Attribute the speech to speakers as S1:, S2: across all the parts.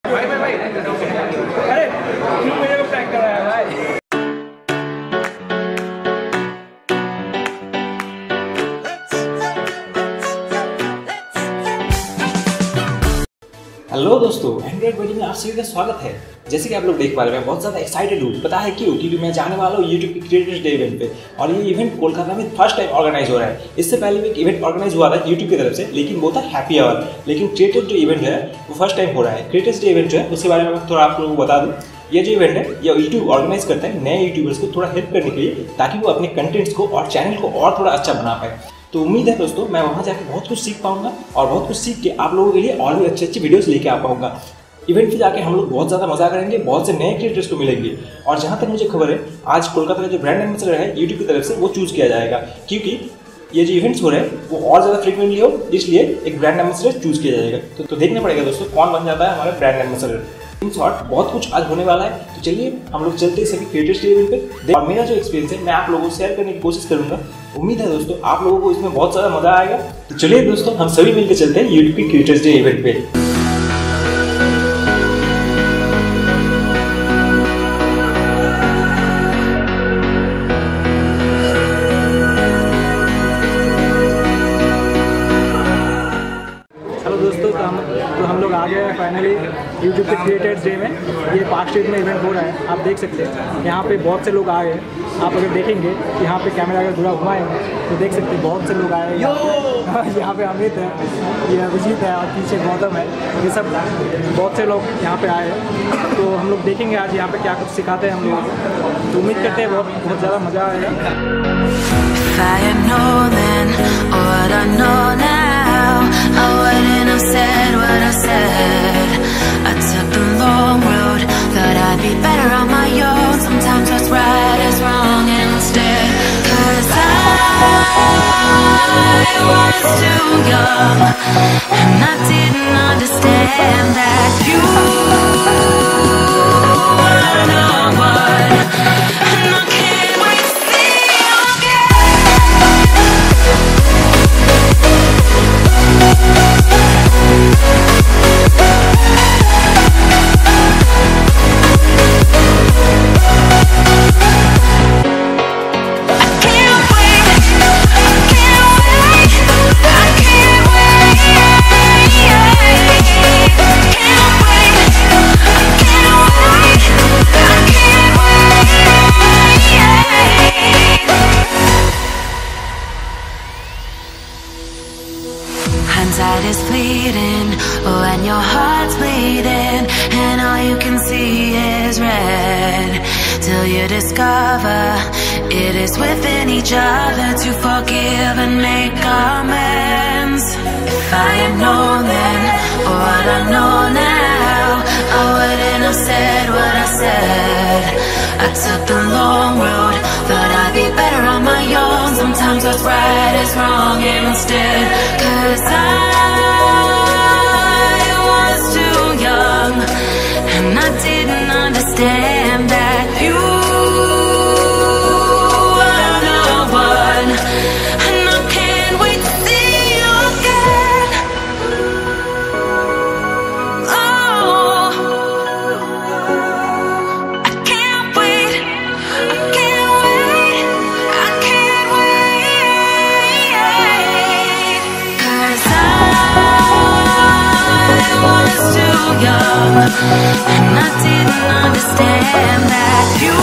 S1: भाई भाई भाई, अरे क्यों मेरे को प्रैंक कर रहा है भाई? हेलो दोस्तों, एंड्रॉइड वर्जन में आप सभी का स्वागत है। जैसे कि आप लोग देख पा रहे हैं, मैं बहुत ज़्यादा एक्साइटेड हूँ। पता है क्यों? क्योंकि मैं जाने वाला हूँ यूट्यूब के क्रिएटर्स डे इवेंट पे, और ये इवेंट कोलकाता में फर्स्ट टाइम ऑर्गेनाइज हो रहा है। इससे पहले भी एक इवेंट ऑर्गेनाइज हुआ था यूट्यूब की तरफ से, लेकिन वो था हैप्पी आवर। लेकिन क्रिएटर्स डे इवेंट है वो फर्स्ट टाइम हो रहा है। क्रिएटर्स डे इवेंट जो है उसके बारे में मैं थोड़ा आप लोगों को बता दूँ। ये जो इवेंट है ये यूट्यूब ऑर्गेनाइज करता है नए यूट्यूबर्स को थोड़ा हेल्प करने के लिए, ताकि वो अपने कंटेंट्स को और चैनल को और थोड़ा अच्छा बना पाए। तो उम्मीद है दोस्तों मैं वहाँ जाकर बहुत कुछ सीख पाऊंगा, और बहुत कुछ सीख के आप लोगों के लिए और भी अच्छी अच्छी वीडियोस लेके आ पाऊंगा। इवेंट पे जाके हम लोग बहुत ज़्यादा मजा करेंगे, बहुत से नए क्रिएटर्स को मिलेंगे। और जहाँ तक मुझे खबर है, आज कोलकाता का जो ब्रांड एम्बेसडर है यूट्यूब की तरफ से वो चूज़ किया जाएगा, क्योंकि ये जो इवेंट्स हो रहे हैं वो और ज़्यादा फ्रीक्वेंटली हो, इसलिए एक ब्रांड एम्बेसडर चूज़ किया जाएगा। तो देखना पड़ेगा दोस्तों कौन बन जाता है हमारा ब्रांड एम्बेसडर। इन शॉर्ट बहुत कुछ आज होने वाला है। तो चलिए हम लोग चलते हैं सभी क्रिएटर्स डे इवेंट पे, और मेरा जो एक्सपीरियंस है मैं आप लोगों को शेयर करने की कोशिश करूंगा। उम्मीद है दोस्तों आप लोगों को इसमें बहुत ज़्यादा मजा आएगा। तो चलिए दोस्तों हम सभी मिलकर चलते हैं यूट्यूब के क्रिएटर्स डे इवेंट पे।
S2: तो हम लोग आ गए हैं फाइनली यूट्यूब के क्रिएटर्स डे में। ये पार्क स्ट्रीट में इवेंट हो रहा है, आप देख सकते हैं। यहाँ पे बहुत से लोग आए हैं। आप अगर देखेंगे यहाँ पे कैमरा अगर पूरा घुमाएंगे तो देख सकते हैं बहुत से लोग आए हैं। यहाँ पे अमित है, ये अभिजीत है, और पीछे गौतम है। ये सब बहुत से लोग यहाँ पे आए हैं। तो हम लोग देखेंगे आज यहाँ पे क्या कुछ सिखाते हैं हम लोग। तो उम्मीद करते हैं बहुत ज़्यादा मज़ा आएगा।
S3: I wouldn't have said what I said. I took the long road, thought I'd be better on my own. Sometimes what's right is wrong instead. 'Cause I was too young, and I didn't understand that you were the one. And I can't wait to see you again. Hindsight is fleeting when your heart's bleeding, and all you can see is red. Till you discover it is within each other to forgive and make amends. If I had known then what I know now, I wouldn't have said what I said. I took the long road, thought I'd be better on my own. Sometimes what's right is wrong instead. 'Cause I was too young, and I didn't understand that you were the one. And I can't wait to see you again. Oh, I can't wait, I can't wait, I can't wait. 'Cause I was too young, and I didn't understand that you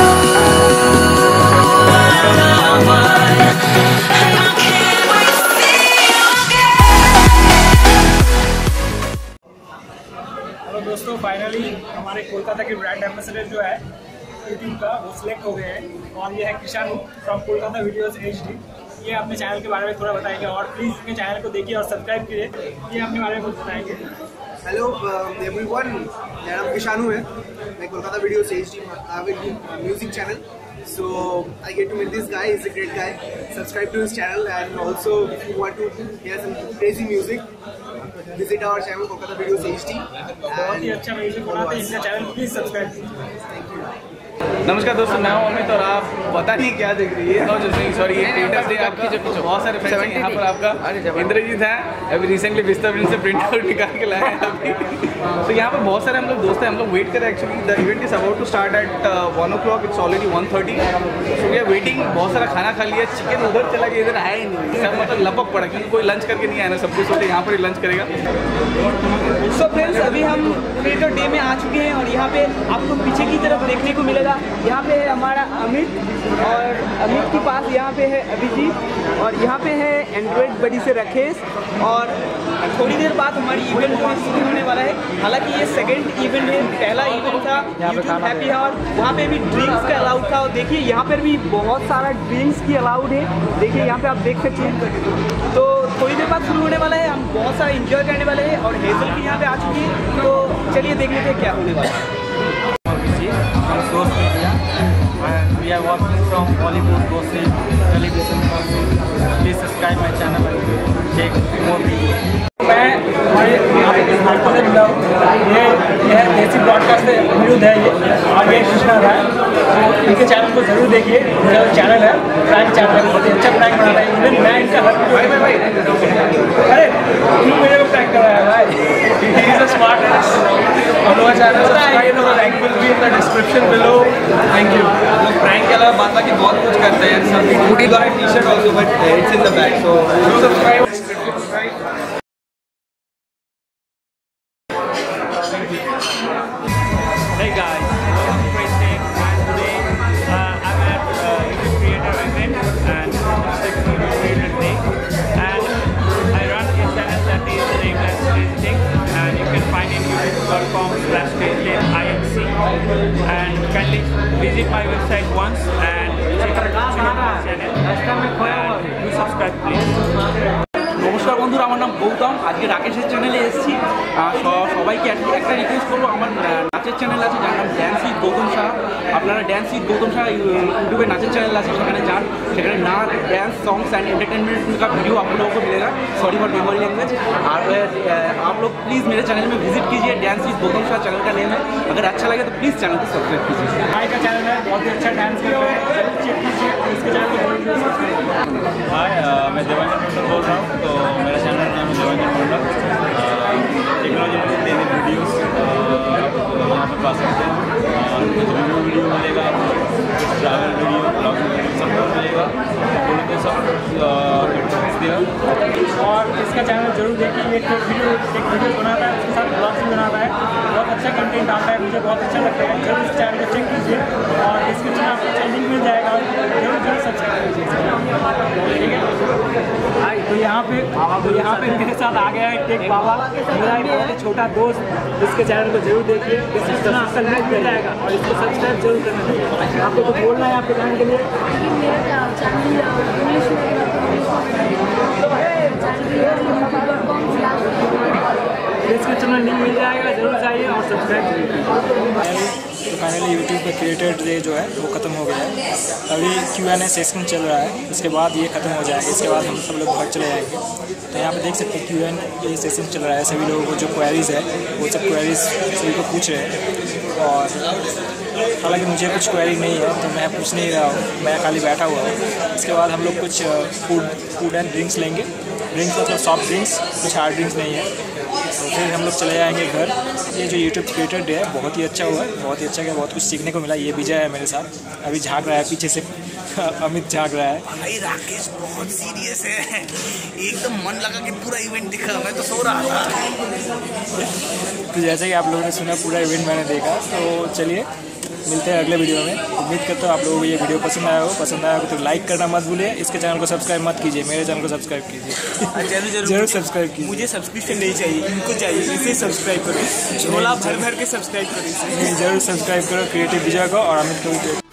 S3: were the one. And I can't wait to see you again.
S2: Hello दोस्तों, finally हमारे कोलकाता के brand ambassador जो है YouTube का वो select हो गए हैं, और ये है Kishanu from Kolkata videos HD। ये अपने चैनल के बारे में थोड़ा बताएंगे, और प्लीज़ अपने चैनल को देखिए और सब्सक्राइब कीजिए। ये अपने बारे में कुछ बताएंगे।
S4: हेलो एवरीवन, मेरा नाम किशानु है। मैं Kolkata videos HD music channel. So I get to meet this guy. He's a great guy. Subscribe to his channel, and also if you want to hear some crazy music, visit our channel Kolkata Videos HD.
S2: बहुत ही अच्छा music बनाते हैं, इनका channel please subscribe कीजिए।
S4: Thank you.
S5: नमस्कार दोस्तों, मैं हूं अमित और आप पता नहीं क्या देख रही है। सॉरी, ये प्रिंटर्स डे आपकी जो पीछे बहुत सारे फ्रेंड्स हैं। यहाँ पर आपका इंद्रजीत है, अभी रिसेंटली विस्ता प्रिंट से प्रिंट आउट निकाल के लाए हैं अभी। तो यहाँ पर बहुत सारे हम लोग दोस्त हैं, हम लोग वेट कर रहे हैं। Actually the event is about to start at 1 o'clock, it's already 1:30। So we are waiting. बहुत सारा खाना खा लिया, चिकन उधर चला गया, इधर आया ही नहीं, सब मतलब लपक पड़ा क्योंकि कोई लंच करके नहीं आया ना, सब कुछ सोचे यहाँ पर ही लंच करेगा।
S6: सो फ्रेंड्स, अभी हम क्रिएटर डे में आ चुके हैं और यहाँ पे आपको पीछे की तरफ देखने को मिलेगा। यहाँ पे है हमारा अमित और अमित के पास यहाँ पे है अभिजीत और यहाँ पे है एंड्रॉइड बडी से राकेश। और थोड़ी देर बाद हमारी इवेंट जो है शुरू होने वाला है। हालांकि ये सेकंड इवेंट है, पहला इवेंट था यूट्यूब हैप्पी आवर, वहाँ पे भी ड्रिंक्स का अलाउड था। और देखिए यहाँ पर भी बहुत सारा ड्रिंक्स की अलाउड है, देखिए यहाँ पे आप देख सकते हैं। तो थोड़ी देर बाद शुरू होने वाला है, हम बहुत सारा इंजॉय करने वाले हैं और हेजल भी यहाँ पे आ चुकी है। तो चलिए देख लेते हैं क्या होने वाला है।
S2: We are watching from Bollywood gossip, television gossip. Please subscribe my channel and take more videos. मैं हमारे यहाँ पे इस लड़कों से मिला हूँ। ये देसी ब्रॉडकास्ट से अनिरुद्ध है ये, और ये कृष्णा है। तो इनके चैनल को जरूर देखिए। मेरा चैनल है, प्रैंक चैनल है, बहुत ही अच्छा प्रैंक बना रहा है। इवन मैं इनका हर भाई अरे क्यों मेरे को प्रैंक कर रहा है भाई? ही इज अ स्मार्ट हम लोग का चैनल सब्सक्राइब करो, link will be in the description below. Thank you.
S7: लोग प्रैंक के अलावा बात बाकी बहुत कुछ करते हैं। सब hoodie got a T-shirt also, but it's in the bag, so do subscribe.
S8: Hey guys, I'm Christian and today I'm at YouTube Creator event and it's the Creator Day, and I run a channel that is named as Desi, and you can find it youtube.com/DesiINC, and kindly visit my website once and check out my channel and do subscribe please.
S5: নমস্কার বন্ধুরা, আমার নাম গৌতম। আজকে রাকেশের চ্যানেলে এসেছি। সবাইকে একটা request করবো, আমার নাচের চ্যানেল আছে যার নাম ড্যান্স উইথ গৌতম সাহা। আপনারা dance with Gautam Saha YouTube नाचेर चैनल আছে, সেখানে যান। সেখানে নাচ, ড্যান্स, सॉन्ग्स एंड एंटरटेनमेंट का वीडियो आप लोगों को मिलेगा। Sorry for memory language. और आप लोग प्लीज़ मेरे चैनल में विजिट कीजिए। Dance with Gautam Shah channel का नेम है। अगर अच्छा लगे तो प्लीज़ चैनल को सब्सक्राइब कीजिए।
S2: भाई का चैनल है, बहुत ही अच्छा डांस करता है, चेक कीजिए इसके चैनल को सब्सक्राइब।
S8: हाय, मैं देवांजन मंडल बोल रहा हूँ। तो मेरा चैनल का नाम है देवांजन मंडल। टेक्नोलॉजी में डेली वीडियोस यहाँ पर पा सकते हैं, और कुछ रिव्यू वीडियो मिलेगा, कुछ ट्रैवल वीडियो, ब्लॉग वीडियो सब मिलेगा। बोलो तो सब दिया।
S2: और इसका चैनल जरूर देखिए। एक वीडियो बनाता है, उसके साथ ब्लॉग्स भी बनाता है, बहुत अच्छा कंटेंट आता है, मुझे बहुत अच्छा लगता है। जरूर इस चैनल को चेक कीजिए और डिस्क्रिप्शन में आपको लिंक मिल जाएगा, जरूर सब्सक्राइब कीजिए। ठीक है। तो यहाँ पे मेरे साथ आ गया है टेक बाबा, मेरा एक बहुत ही छोटा दोस्त। इसके चैनल को जरूर देखिए, डिस्क्रिप्शन में आपका लिंक मिल जाएगा और इसको सब्सक्राइब जरूर करना चाहिए। आपको कुछ बोलना है आपके चैनल के लिए? डिस्क्रिप्शन में लिंक मिल जाएगा, जरूर जाइए और सब्सक्राइब करिए। तो फाइनली यूट्यूब का क्रिएटर डे जो है वो ख़त्म हो गया है। अभी Q&A सेशन चल रहा है, इसके बाद ये ख़त्म हो जाएगा। इसके बाद हम सब लोग घर चले जाएंगे। तो यहाँ पे देख सकते हैं Q&A सेशन चल रहा है। सभी लोगों को जो क्वेरीज़ है वो सब क्वेरीज़ सभी को पूछ रहे हैं। और हालांकि मुझे कुछ क्वेरी नहीं है तो मैं पूछ नहीं रहा हूँ, मैं खाली बैठा हुआ हूँ। इसके बाद हम लोग कुछ फूड एंड ड्रिंक्स लेंगे। ड्रिंक्स मतलब सॉफ्ट ड्रिंक्स, कुछ हार्ड ड्रिंक्स नहीं है। तो फिर हम लोग चले जाएंगे घर। ये जो यूट्यूब क्रिएटर डे है बहुत ही अच्छा हुआ है, बहुत ही अच्छा गया, बहुत कुछ सीखने को मिला। ये विजय है मेरे साथ, अभी झाँक रहा है पीछे से अमित झाँक रहा है।
S5: भाई राकेश बहुत सीरियस है, एकदम मन लगा कि पूरा इवेंट दिखा। मैं तो सो रहा था।
S2: तो जैसे कि आप लोगों ने सुना, पूरा इवेंट मैंने देखा। तो चलिए मिलते हैं अगले वीडियो में। उम्मीद करता हूँ आप लोगों को ये वीडियो पसंद आया हो। पसंद आया हो तो लाइक करना मत भूलिए। इसके चैनल को सब्सक्राइब मत कीजिए, मेरे चैनल को सब्सक्राइब कीजिए। जरूर सब्सक्राइब कीजिए।
S6: मुझे सब्सक्रिप्शन नहीं चाहिए, इनको चाहिए, इसे सब्सक्राइब करो। झोला भर भर के सब्सक्राइब करो,
S2: जरूर सब्सक्राइब करो क्रिएटिव विजय को और अमित को।